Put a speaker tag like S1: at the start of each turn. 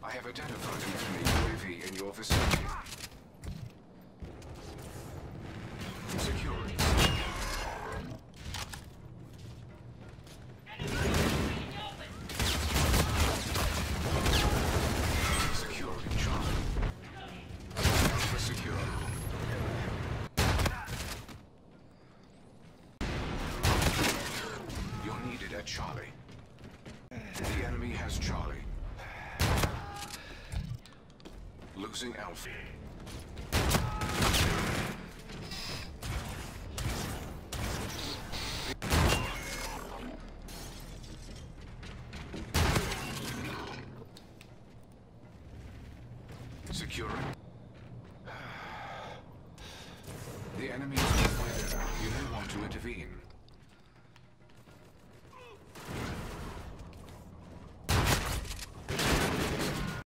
S1: I have identified an enemy UAV in your vicinity. Securing. Securing Charlie. Alpha secure. You're needed at Charlie. The enemy has Charlie. Losing Alpha. Securing. The enemy is aware. You may want to intervene.